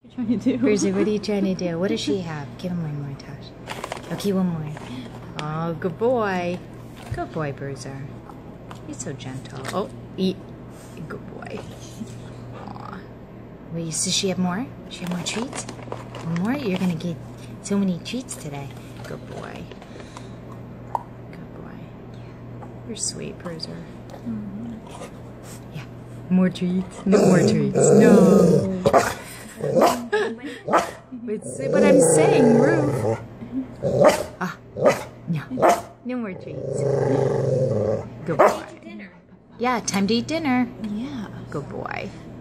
What are you trying to do? Bruiser, what are you trying to do? What does she have? Give him one more, Tosh. Okay, one more. Oh, good boy. Good boy, Bruiser. He's so gentle. Oh, eat. Good boy. Aw. Wait, does she have more? Does she have more treats? One more? You're gonna get so many treats today. Good boy. Good boy. You're sweet, Bruiser. Yeah. More treats. No more treats. No. But I'm saying, Ruth. Ah. No. No more treats. Good boy. Yeah, time to eat dinner. Yeah. Good boy.